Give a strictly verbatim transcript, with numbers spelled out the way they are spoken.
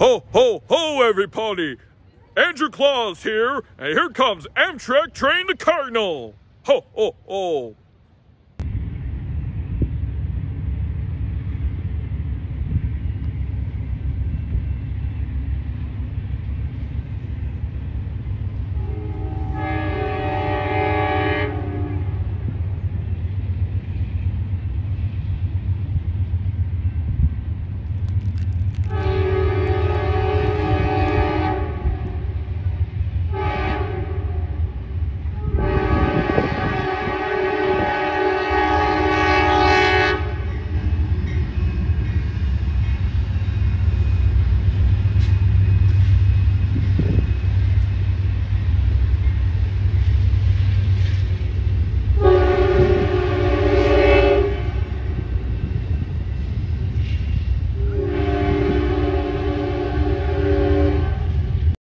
Ho, ho, ho, everybody! Andrew Claus here, and here comes Amtrak Train the Cardinal! Ho, ho, ho!